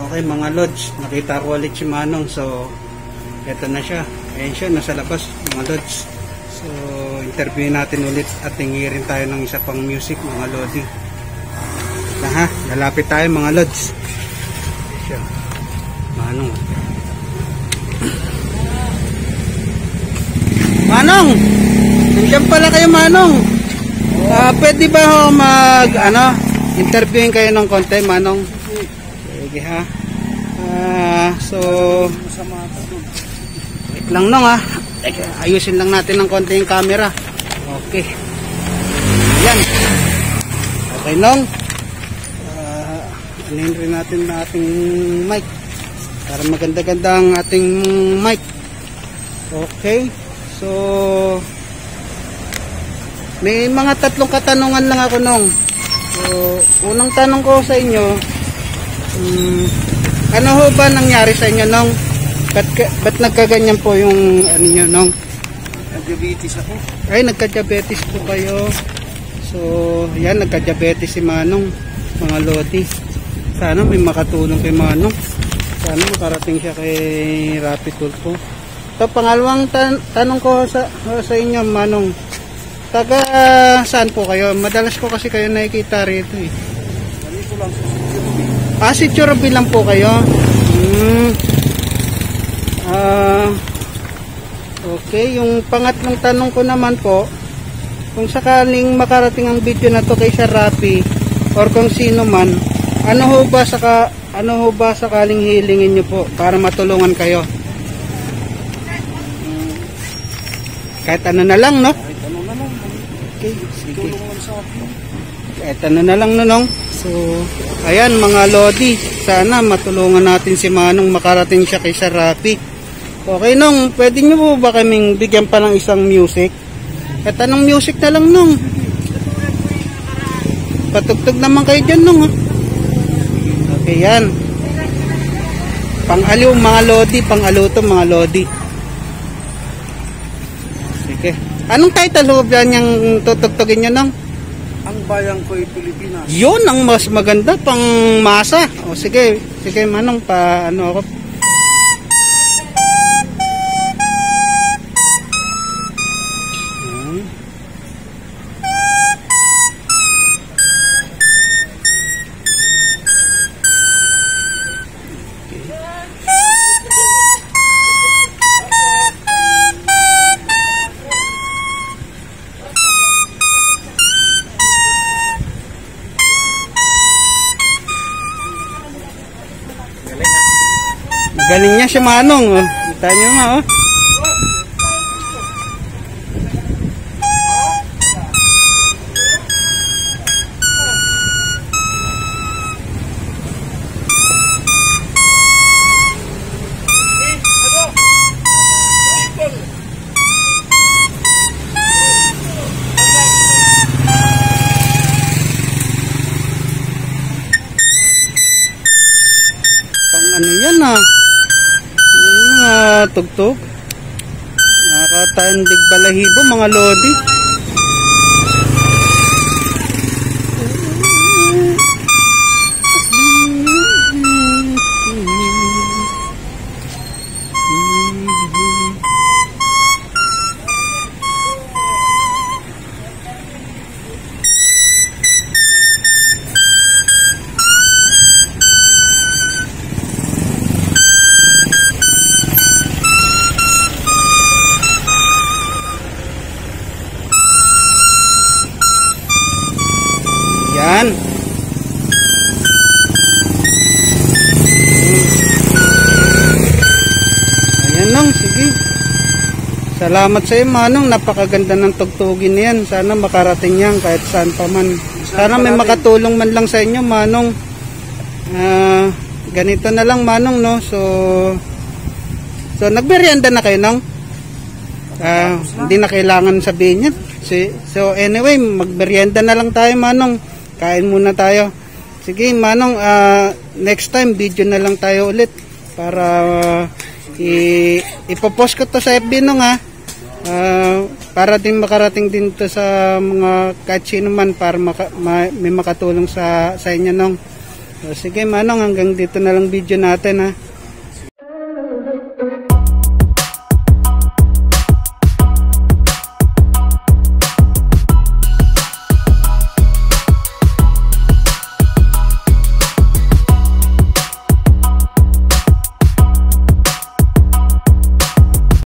Okay mga lods, nakita ko ulit si Manong. So, eto na siya. Ayan siya, nasa labas mga lods. So, interview natin ulit at tingirin tayo ng isa pang music mga lodi. Ha, lalapit tayo mga lods. Ayan siya. Manong. Manong! Nandiyan pala kayo Manong. Pwede ba ho interviewin kayo ng konti Manong? Sige ha. So wait lang nung ayusin lang natin ng konti yung camera. Okay. Ayan. Okay nung. Anuhin rin natin na ating mic para maganda-ganda ang ating mic. Okay. So may mga tatlong katanungan lang ako nung. So unang tanong ko sa inyo, ano ho ba nangyari sa inyo nung? Ba't nagkaganyan po yung ano nyo nung? Nagdiabetes ako. Ay, nagka-diabetes po kayo. So yan, nagka-diabetes si Manong mga lodi. Sana may makatulong kay Manong. Sana makarating siya kay Rapid Tulfo. So pangalawang tanong ko sa inyo Manong, taga saan po kayo? Madalas ko kasi kayo nakikita rito eh. Dito lang sa Si Chorobi lang po kayo. Okay, yung pangatlong tanong ko naman po, kung sakaling makarating ang video na to kay Sir Rapi or kung sino man, ano ho ba sakaling hilingin niyo po para matulungan kayo? Kahit ano na lang, no? kahit ano na lang. Okay, sige. Tulong lang sa akin. Kahit ano na lang, nonong. So, ayan mga lodi, sana matulungan natin si Manong makarating siya kay Sir Rapi. Okay, nong, pwede nyo po ba kaming bigyan pa ng isang music? Kahit anong music na lang, nong. Patugtog naman kayo dyan, nong. Okay, yan. Pang-aliw mga lodi, pang-aluto mga lodi. Sige. Anong title ho dyan yung tutugtogin nyo, nong? Ang bayan ko'y Pilipinas. Yun ang mas maganda pang masa. O sige, sige Manong, pa ano ako. Galing niya si Manong. Oh. Kita niyo ma, oh. Pang ano yan tugtog. Nakakatandig balahibo mga lodi. Yan. Ayan nang, sige. Salamat sa iyo Manong, napakaganda ng tugtugin niyan. Sana makarating yan kahit saan pa man. Sana may makatulong man lang sa inyo Manong. Ganito na lang Manong, no. So nagmerienda na kayo nang? Hindi na kailangan sabihin yan. So anyway, magmerienda na lang tayo Manong. Kain muna tayo. Sige Manong, next time video na lang tayo ulit para ipopost ko to sa FB nung para din makarating din to sa mga kahit sino man para may makatulong sa inyo nung. So, sige Manong, hanggang dito na lang video natin ha.